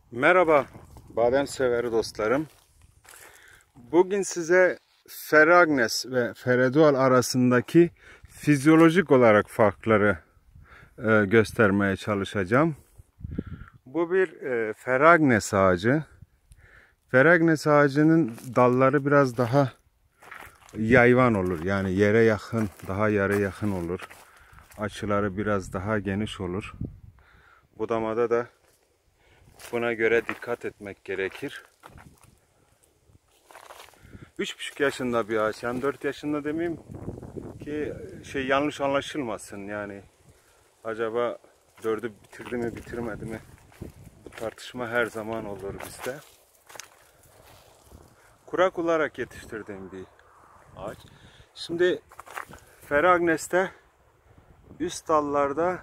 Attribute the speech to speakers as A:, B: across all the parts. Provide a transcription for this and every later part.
A: Merhaba badem severi dostlarım. Bugün size Feragnes ve Feredual arasındaki fizyolojik olarak farkları göstermeye çalışacağım. Bu bir Feragnes ağacı. Feragnes ağacının dalları biraz daha yayvan olur. Yani yere yakın, daha yere yakın olur. Açıları biraz daha geniş olur. Budamada da buna göre dikkat etmek gerekir. 3,5 yaşında bir ağaç. Yani 4 yaşında demeyeyim ki yanlış anlaşılmasın yani. Acaba 4'ü bitirdi mi bitirmedi mi? Bu tartışma her zaman olur bizde. Kurak olarak yetiştirdiğim bir ağaç. Şimdi Feragnes'te üst dallarda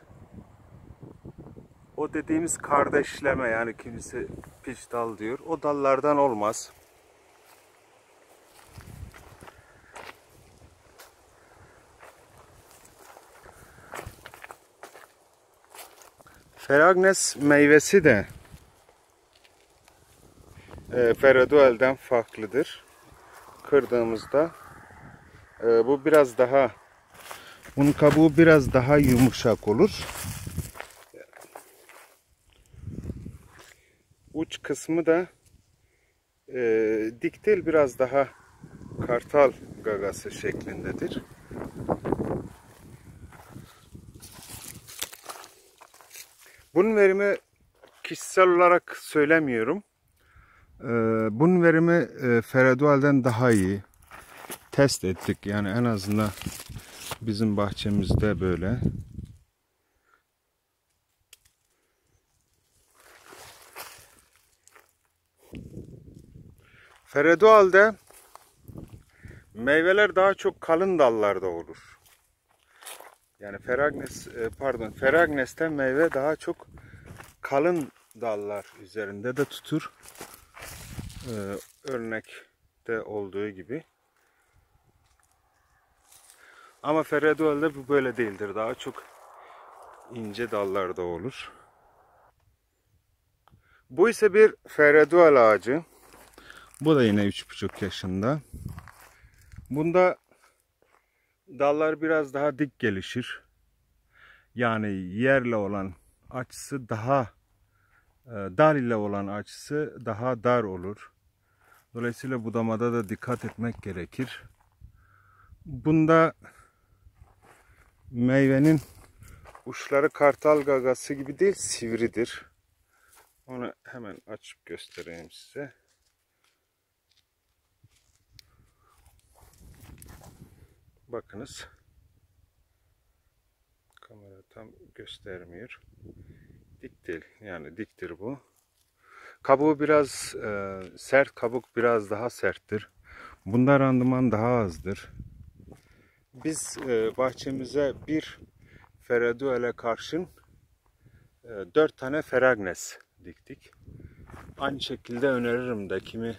A: o dediğimiz kardeşleme, yani kimisi piç dal diyor. O dallardan olmaz. Feragnes meyvesi de Feredual'den farklıdır. Kırdığımızda bu biraz daha, bunun kabuğu biraz daha yumuşak olur. Uç kısmı da dik değil, biraz daha kartal gagası şeklindedir. Bunun verimi kişisel olarak söylemiyorum. Bunun verimi Feredual'den daha iyi. Test ettik, yani en azından bizim bahçemizde böyle. Feredual'de meyveler daha çok kalın dallarda olur. Yani Feragnes'te meyve daha çok kalın dallar üzerinde de tutur. Örnekte olduğu gibi. Ama Feredual'de bu böyle değildir. Daha çok ince dallarda olur. Bu ise bir Feredual ağacı. Bu da yine 3,5 yaşında. Bunda dallar biraz daha dik gelişir. Yani yerle olan açısı daha dal ile olan açısı daha dar olur. Dolayısıyla budamada da dikkat etmek gerekir. Bunda meyvenin uçları kartal gagası gibi değil, sivridir. Onu hemen açıp göstereyim size. Bakınız. Kamera tam göstermiyor. Dik değil. Yani diktir bu. Kabuğu biraz sert. Kabuk biraz daha serttir. Bunda randıman daha azdır. Biz bahçemize bir Feredual'e karşın 4 tane Feragnes diktik. Aynı şekilde öneririm de, kimi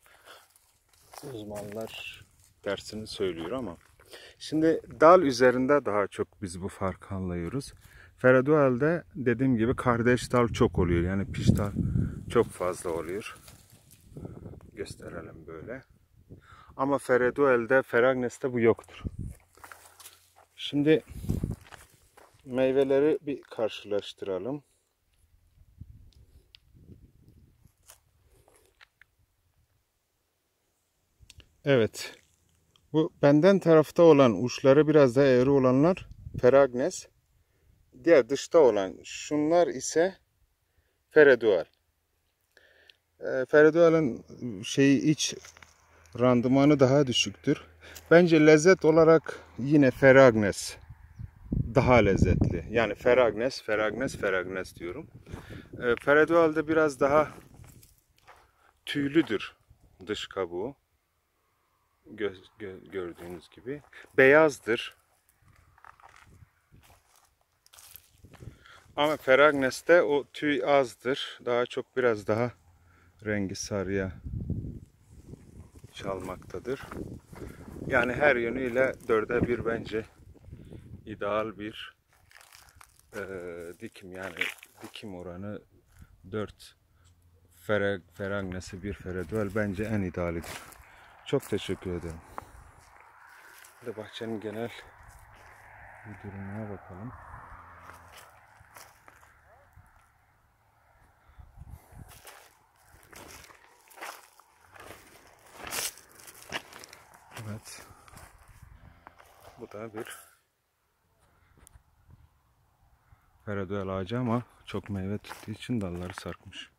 A: uzmanlar dersini söylüyor ama. Şimdi dal üzerinde daha çok biz bu farkı anlıyoruz. Feredual'de dediğim gibi kardeş dal çok oluyor. Yani piş dal çok fazla oluyor. Gösterelim böyle. Ama Feredual'de, Feragnes'te bu yoktur. Şimdi meyveleri bir karşılaştıralım. Evet. Bu benden tarafta olan, uçları biraz daha eğri olanlar Feragnes. Diğer dışta olan şunlar ise Feredual. Feredual'ın iç randımanı daha düşüktür. Bence lezzet olarak yine Feragnes daha lezzetli. Yani Feragnes diyorum. Feredual'de biraz daha tüylüdür dış kabuğu. Gördüğünüz gibi. Beyazdır. Ama Feragnes'te o tüy azdır. Daha çok biraz daha rengi sarıya çalmaktadır. Yani her yönüyle 4'e 1 bence ideal bir dikim. Yani dikim oranı 4 Feragnesi bir Fereduel bence en idealidir. Çok teşekkür ederim. Bir de bahçenin genel bir durumuna bakalım. Evet. Bu da bir Fereduel ağacı ama çok meyve tuttuğu için dalları sarkmış.